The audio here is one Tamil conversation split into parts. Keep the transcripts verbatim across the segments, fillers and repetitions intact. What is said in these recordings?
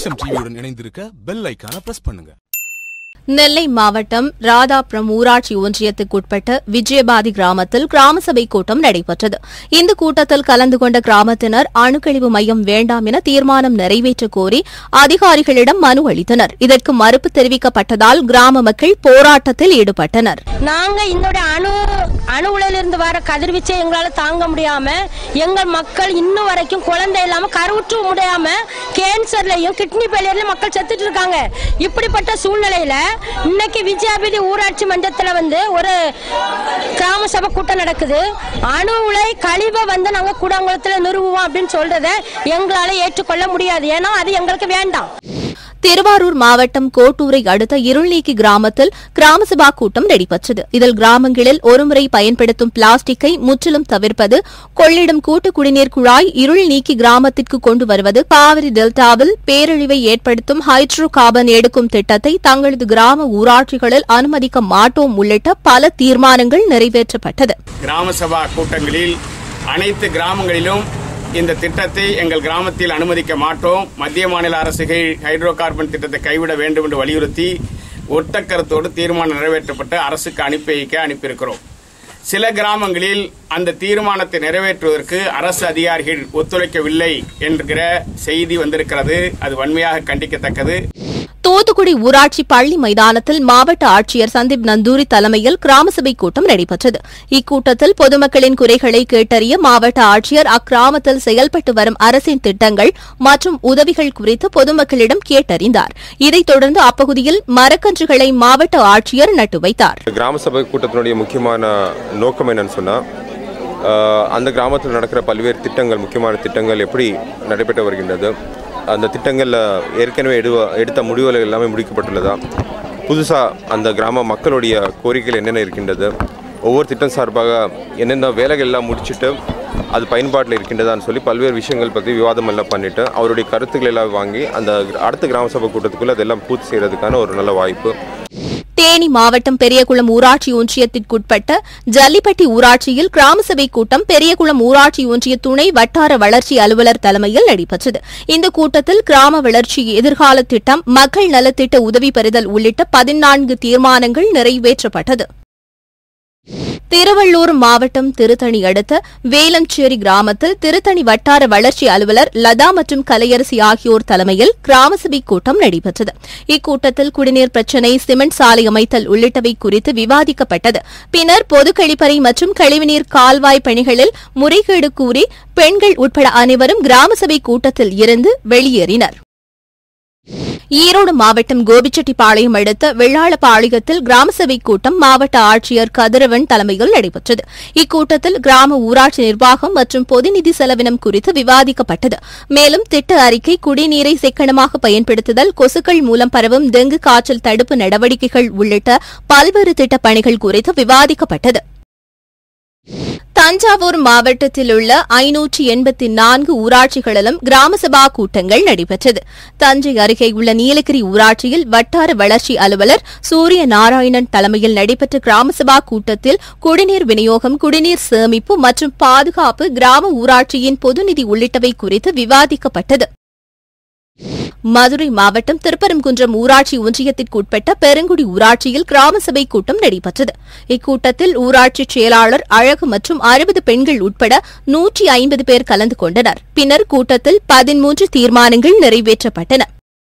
தேசம் டிவியுடன் இணைந்திருக்க பெல் ஐகானை பிரஸ் பண்ணுங்க. நெல்லை மாவட்டம் ராதாபுரம் ஊராட்சி ஒன்றியத்துக்குட்பட்ட விஜயபாதி கிராமத்தில் கிராம சபை கூட்டம் நடைபெற்றது. இந்த கூட்டத்தில் கலந்து கொண்ட கிராமத்தினர் அணுக்கழிவு மையம் வேண்டாம் என தீர்மானம் நிறைவேற்ற கோரி அதிகாரிகளிடம் மனு அளித்தனர். இதற்கு மறுப்பு தெரிவிக்கப்பட்டதால் கிராம மக்கள் போராட்டத்தில் ஈடுபட்டனர். நாங்க இந்த அணு அணு உலையிலிருந்து வர கதிர்வீச்சை எங்களால தாங்க முடியாம எங்கள் மக்கள் இன்னும் வரைக்கும் குழந்தை இல்லாம கருவுற்று முடியாம கேன்சர்லயும் கிட்னி ஃபெயிலியர்லயும் மக்கள் செத்துட்டு இருக்காங்க. இப்படிப்பட்ட சூழ்நிலையில இன்னைக்கு விஜயபாதி ஊராட்சி மன்றத்துல வந்து ஒரு கிராம சபை கூட்டம் நடக்குது. அணு உலை கழிவை வந்து நாங்க கூடங்குளத்துல நிறுவுவோம் அப்படின்னு சொல்றதை எங்களால ஏற்றுக்கொள்ள முடியாது. ஏன்னா அது எங்களுக்கு வேண்டாம். திருவாரூர் மாவட்டம் கோட்டூரை அடுத்த இருள்நீக்கி கிராமத்தில் கிராம சபா கூட்டம் நடைபெற்றது. இதில் கிராமங்களில் ஒருமுறை பயன்படுத்தும் பிளாஸ்டிக்கை முற்றிலும் தவிர்ப்பது, கொள்ளிடம் கூட்டு குடிநீர் குழாய் இருள்நீக்கி கிராமத்திற்கு கொண்டு வருவது, காவிரி டெல்டாவில் பேரழிவை ஏற்படுத்தும் ஹைட்ரோ கார்பன் எடுக்கும் திட்டத்தை தங்களது கிராம ஊராட்சிகளில் அனுமதிக்க மாட்டோம் உள்ளிட்ட பல தீர்மானங்கள் நிறைவேற்றப்பட்டது. கிராம சபா கூட்டங்களில் அனைத்து கிராமங்களிலும் இந்த திட்டத்தை எங்கள் கிராமத்தில் அனுமதிக்க மாட்டோம், மத்திய மாநில அரசுகள் ஹைட்ரோ கார்பன் திட்டத்தை கைவிட வேண்டும் என்று வலியுறுத்தி ஒட்ட கருத்தோடு தீர்மானம் நிறைவேற்றப்பட்டு அரசுக்கு அனுப்பி வைக்க அனுப்பியிருக்கிறோம். சில கிராமங்களில் அந்த தீர்மானத்தை நிறைவேற்றுவதற்கு அரசு அதிகாரிகள் ஒத்துழைக்கவில்லை என்கிற செய்தி வந்திருக்கிறது. அது வன்மையாக கண்டிக்கத்தக்கது. தூத்துக்குடி ஊராட்சி பள்ளி மைதானத்தில் மாவட்ட ஆட்சியர் சந்தீப் நந்தூரி தலைமையில் கிராம சபை கூட்டம் நடைபெற்றது. இக்கூட்டத்தில் பொதுமக்களின் குறைகளை கேட்டறிய மாவட்ட ஆட்சியர் அக்கிராமத்தில் செயல்பட்டு வரும் அரசின் திட்டங்கள் மற்றும் உதவிகள் குறித்து பொதுமக்களிடம் கேட்டறிந்தார். இதைத் தொடர்ந்து அப்பகுதியில் மரக்கன்றுகளை மாவட்ட ஆட்சியர் நட்டு வைத்தார். கிராம சபை கூட்டத்தினுடைய முக்கியமான நோக்கம் என்னன்னு சொன்னா, அந்த கிராமத்தில் நடக்கிற பல்வேறு திட்டங்கள், முக்கியமான திட்டங்கள் எப்படி நடைபெற்று வருகின்றது, அந்த திட்டங்களில் ஏற்கனவே எடுத்த முடிவுகள் எல்லாமே முடிக்கப்பட்டுள்ளதா, புதுசாக அந்த கிராம மக்களுடைய கோரிக்கைகள் என்னென்ன இருக்கின்றது, ஒவ்வொரு திட்டம் சார்பாக என்னென்ன வேலைகள் எல்லாம் முடிச்சுட்டு அது பயன்பாட்டில் இருக்கின்றதான்னு சொல்லி பல்வேறு விஷயங்கள் பற்றி விவாதம் எல்லாம் பண்ணிவிட்டு அவருடைய கருத்துக்கள் எல்லாம் வாங்கி அந்த அடுத்த கிராம சபை கூட்டத்துக்குள்ளே அதெல்லாம் பூர்த்தி செய்கிறதுக்கான ஒரு நல்ல வாய்ப்பு. தேனி மாவட்டம் பெரியகுளம் ஊராட்சி ஒன்றியத்திற்குட்பட்ட ஜல்லிப்பட்டி ஊராட்சியில் கிராம சபை கூட்டம் பெரியகுளம் ஊராட்சி ஒன்றிய துணை வட்டார வளர்ச்சி அலுவலர் தலைமையில் நடைபெற்றது. இந்த கூட்டத்தில் கிராம வளர்ச்சி எதிர்கால திட்டம், மக்கள் நலத்திட்ட உதவி பெறுதல் உள்ளிட்ட பதினான்கு தீர்மானங்கள் நிறைவேற்றப்பட்டது. திருவள்ளூர் மாவட்டம் திருத்தணி அடுத்த வேலஞ்சேரி கிராமத்தில் திருத்தணி வட்டார வளர்ச்சி அலுவலர் லதா மற்றும் கலையரசி ஆகியோர் தலைமையில் கிராம சபை கூட்டம் நடைபெற்றது. இக்கூட்டத்தில் குடிநீர் பிரச்சினை, சிமெண்ட் சாலை அமைத்தல் உள்ளிட்டவை குறித்து விவாதிக்கப்பட்டது. பின்னர் பொது கழிப்பறை மற்றும் கழிவுநீர் கால்வாய் பணிகளில் முறைகேடு கூறி பெண்கள் உட்பட அனைவரும் கிராம சபை கூட்டத்தில் இருந்து வெளியேறினர். ஈரோடு மாவட்டம் கோபிச்செட்டிப்பாளையம் அடுத்த வெள்ளாளப்பாளையத்தில் கிராம சபை கூட்டம் மாவட்ட ஆட்சியர் கதிரவன் தலைமையில் நடைபெற்றது. இக்கூட்டத்தில் கிராம ஊராட்சி நிர்வாகம் மற்றும் பொதுநிதி செலவினம் குறித்து விவாதிக்கப்பட்டது. மேலும் திட்ட அறிக்கை, குடிநீரை சிக்கனமாக பயன்படுத்துதல், கொசுக்கள் மூலம் பரவும் டெங்கு காய்ச்சல் தடுப்பு நடவடிக்கைகள் உள்ளிட்ட பல்வேறு திட்டப் பணிகள் குறித்து விவாதிக்கப்பட்டது. தஞ்சாவூர் மாவட்டத்தில் உள்ள ஐநூற்று எண்பத்தி நான்கு ஊராட்சிகளிலும் கிராம சபா கூட்டங்கள் நடைபெற்றது. தஞ்சை அருகே உள்ள நீலகிரி ஊராட்சியில் வட்டார வளர்ச்சி அலுவலர் சூரிய நாராயணன் தலைமையில் நடைபெற்ற கிராம சபா கூட்டத்தில் குடிநீர் விநியோகம், குடிநீர் சேமிப்பு மற்றும் பாதுகாப்பு, கிராம ஊராட்சியின் பொதுநிதி உள்ளிட்டவை குறித்து விவாதிக்கப்பட்டது. மதுரை மாவட்டம் திருப்பரங்குன்றம் ஊராட்சி ஒன்றியத்திற்குட்பட்ட பெருங்குடி ஊராட்சியில் கிராம சபை கூட்டம் நடைபெற்றது. இக்கூட்டத்தில் ஊராட்சி செயலாளர் அழகு மற்றும் அறுபது பெண்கள் உட்பட நூற்றி ஐம்பது பேர் கலந்து கொண்டனர். பின்னர் கூட்டத்தில் பதிமூன்று தீர்மானங்கள் நிறைவேற்றப்பட்டன.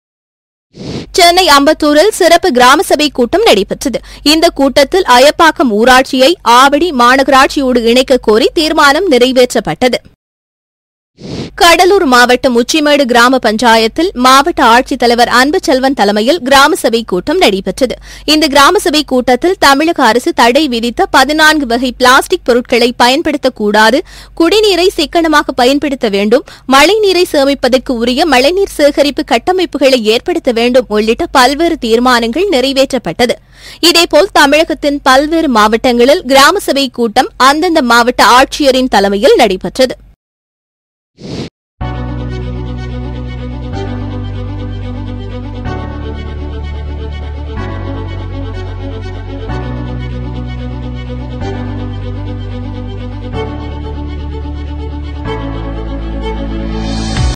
சென்னை அம்பத்தூரில் சிறப்பு கிராம சபை கூட்டம் நடைபெற்றது. இந்த கூட்டத்தில் அயப்பாக்கம் ஊராட்சியை ஆவடி மாநகராட்சியோடு இணைக்க கோரி தீர்மானம் நிறைவேற்றப்பட்டது. கடலூர் மாவட்டம் உச்சிமேடு கிராம பஞ்சாயத்தில் மாவட்ட ஆட்சித்தலைவர் அன்புச்செல்வன் தலைமையில் கிராம சபை கூட்டம் நடைபெற்றது. இந்த கிராம சபை கூட்டத்தில் தமிழக அரசு தடை விதித்த பதினான்கு வகை பிளாஸ்டிக் பொருட்களை பயன்படுத்தக்கூடாது, குடிநீரை சிக்கனமாக பயன்படுத்த வேண்டும், மழைநீரை சேமிப்பதற்கு உரிய மழைநீர் சேகரிப்பு கட்டமைப்புகளை ஏற்படுத்த வேண்டும் உள்ளிட்ட பல்வேறு தீர்மானங்கள் நிறைவேற்றப்பட்டது. இதேபோல் தமிழகத்தின் பல்வேறு மாவட்டங்களில் கிராம சபை கூட்டம் அந்தந்த மாவட்ட ஆட்சியரின் தலைமையில் நடைபெற்றது.